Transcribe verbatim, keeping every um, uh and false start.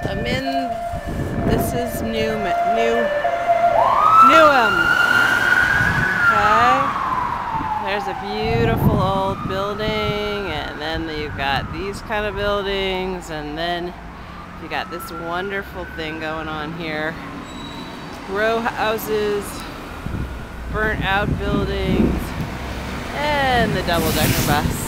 I'm in, this is New, New, Newham. Okay. There's a beautiful old building, and then you've got these kind of buildings, and then you got this wonderful thing going on here. Row houses, burnt out buildings, and the double-decker bus.